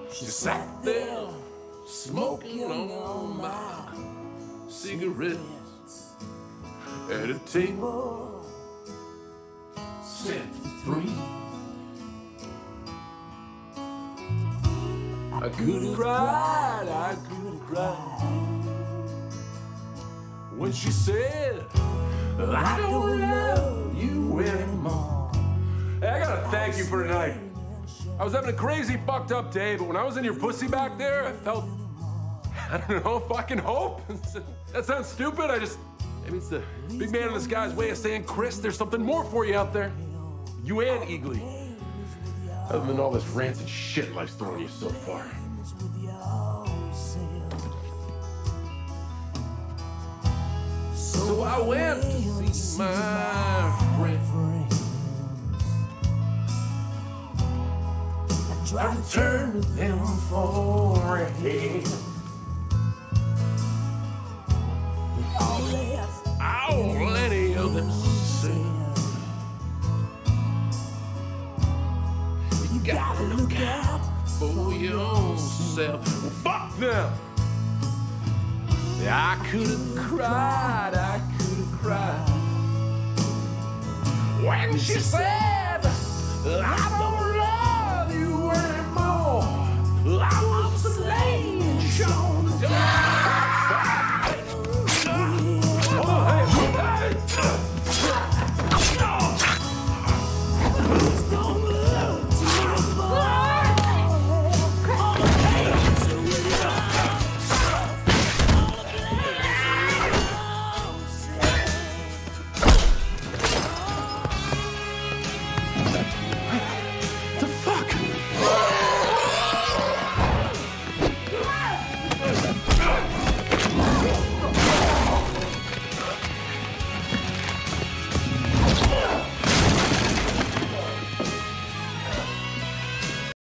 She sat there smoking on my cigarettes at a table set for three. I could have cried, I could have cried when she said, I don't love you anymore. Hey, I gotta thank you for tonight. I was having a crazy fucked up day, but when I was in your pussy back there, I felt, I don't know, fucking hope. That sounds stupid, maybe it's the big man in the sky's way of saying, Chris, there's something more for you out there. You and Eagly. Other than all this rancid shit life's throwing you so far. So I went to see my friend. I returned to them for a hand. All any of them said, you gotta look out for yourself. Well, fuck them. I could have cried, I could have cried when she said, I